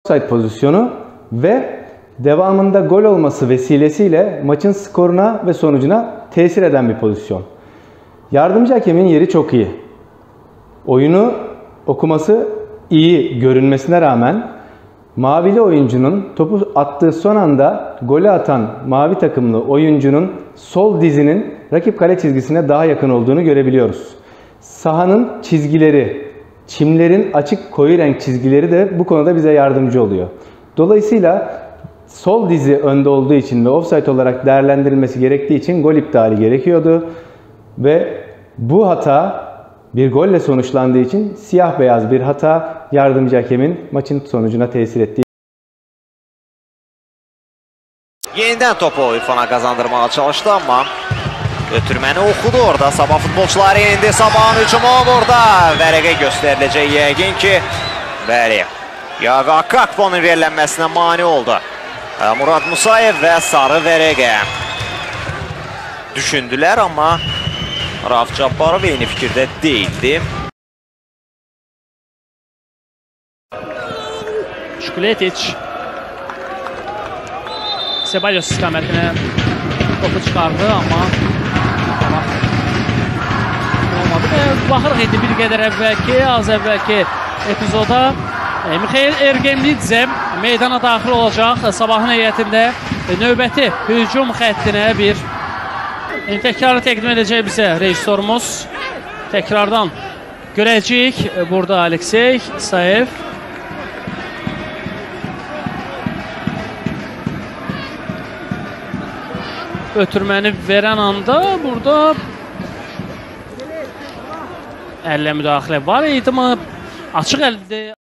offside pozisyonu ve devamında gol olması vesilesiyle maçın skoruna ve sonucuna tesir eden bir pozisyon. Yardımcı hakemin yeri çok iyi. Oyunu okuması iyi görünmesine rağmen mavili oyuncunun topu attığı son anda golü atan mavi takımlı oyuncunun sol dizinin rakip kale çizgisine daha yakın olduğunu görebiliyoruz. Sahanın çizgileri, çimlerin açık koyu renk çizgileri de bu konuda bize yardımcı oluyor. Dolayısıyla sol dizi önde olduğu için ve offside olarak değerlendirilmesi gerektiği için gol iptali gerekiyordu. Ve bu hata bir golle sonuçlandığı için siyah beyaz bir hata yardımcı hakemin maçın sonucuna tesir ettiği. Yeniden topu İrfan'a kazandırmaya çalıştı ama götürməni okudu orada. Sabah futbolçuları indi. Sabahın hücumu burada. Vərəqə göstəriləcək yəqin ki. Bəli. Yağı Akakpo'nun verilənməsinə mani oldu. Murad Musayev və sarı vərəqə. Düşündülər amma Rauf Cabbarov eyni fikirdə değildi. Şkuletic Ceballos istikamətinə topu çıxardı amma olmadı və baxırıq indi bir qədər əvvəlki, az əvvəlki epizoda Mikhail Ergemlidze meydana daxil olacaq. Sabahın heyətində növbəti hücum xəttinə bir təkrarı təqdim edəcək bizə rejissorumuz. Təkrardan görəcəyik. Burada Aleksey Saev. Ötürməni verən anda burada əllə müdaxilə var idi, amma açıq əldə